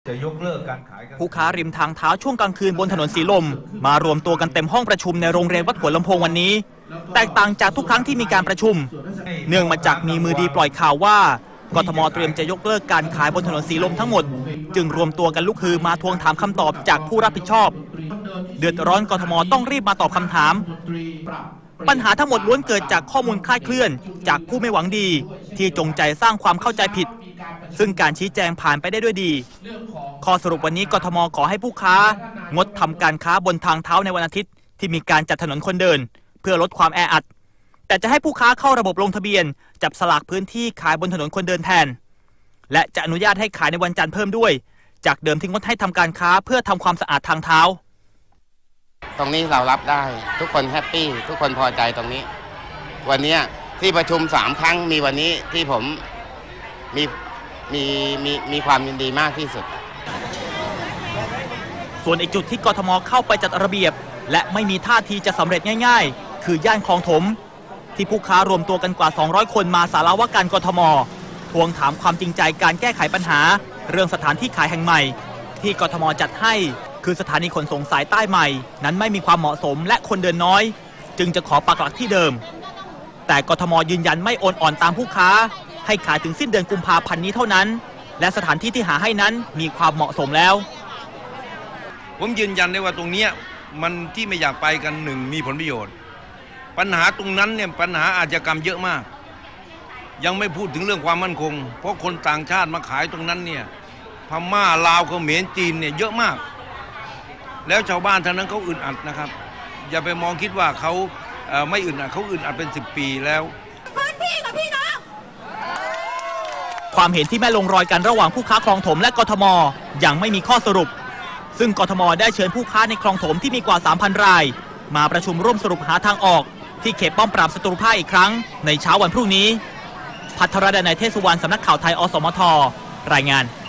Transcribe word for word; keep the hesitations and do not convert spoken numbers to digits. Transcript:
จะยกเลิกการขายผู้ค้าริมทางเท้าช่วงกลางคืนบนถนนสีลมมารวมตัวกันเต็มห้องประชุมในโรงเรียนวัดหัวลำโพงวันนี้แตกต่างจากทุกครั้งที่มีการประชุมเนื่องมาจากมีมือดีปล่อยข่าวว่ากทม.เตรียมจะยกเลิกการขายบนถนนสีลมทั้งหมดจึงรวมตัวกันลุกฮือมาทวงถามคำตอบจากผู้รับผิดชอบเดือดร้อนกทม.ต้องรีบมาตอบคำถามปัญหาทั้งหมดล้วนเกิดจากข้อมูลคลาดเคลื่อนจากผู้ไม่หวังดีที่จงใจสร้างความเข้าใจผิดซึ่งการชี้แจงผ่านไปได้ด้วยดีข้อสรุปวันนี้กทม.ขอให้ผู้ค้างดทำการค้าบนทางเท้าในวันอาทิตย์ที่มีการจัดถนนคนเดินเพื่อลดความแออัดแต่จะให้ผู้ค้าเข้าระบบลงทะเบียนจับสลากพื้นที่ขายบนถนนคนเดินแทนและจะอนุญาตให้ขายในวันจันทร์เพิ่มด้วยจากเดิมที่งดให้ทำการค้าเพื่อทำความสะอาดทางเท้าตรงนี้เรารับได้ทุกคนแฮปปี้ทุกคนพอใจตรงนี้วันนี้ที่ประชุมสามครั้งมีวันนี้ที่ผมมีมีมีมีความยินดีมากที่สุดส่วนอีกจุดที่กทม.เข้าไปจัดระเบียบและไม่มีท่าทีจะสำเร็จง่ายๆคือย่านคลองถมที่ผู้ค้ารวมตัวกันกว่าสองร้อยคนมาศาลาว่าการกทม.ทวงถามความจริงใจการแก้ไขปัญหาเรื่องสถานที่ขายแห่งใหม่ที่กทม.จัดให้คือสถานีขนส่งสายใต้ใหม่นั้นไม่มีความเหมาะสมและคนเดินน้อยจึงจะขอปักหลักที่เดิมแต่กทม.ยืนยันไม่โอนอ่อนตามผู้ค้าให้ขายถึงสิ้นเดือนกุมภาพันธ์นี้เท่านั้นและสถานที่ที่หาให้นั้นมีความเหมาะสมแล้วผมยืนยันได้ว่าตรงนี้มันที่ไม่อยากไปกันหนึ่งมีผลประโยชน์ปัญหาตรงนั้นเนี่ยปัญหาอาชญากรรมเยอะมากยังไม่พูดถึงเรื่องความมั่นคงเพราะคนต่างชาติมาขายตรงนั้นเนี่ยพม่าลาวเขมรจีนเนี่ยเยอะมากแล้วชาวบ้านท่านั้นเขาอึดอัดนะครับอย่าไปมองคิดว่าเขาเอ่อไม่อึดอัดเขาอึดอัดเป็นสิบปีแล้วพื้นที่กับพี่น้องความเห็นที่ไม่ลงรอยกันระหว่างผู้ค้าคลองถมและกทม.ยังไม่มีข้อสรุปซึ่งกทม.ได้เชิญผู้ค้าในคลองถมที่มีกว่า สามพัน รายมาประชุมร่วมสรุปหาทางออกที่เขตป้อมปราบศัตรูพ่ายอีกครั้งในเช้าวันพรุ่งนี้ภัทรดนัย เทศสุวรรณสำนักข่าวไทยอสมทรายงาน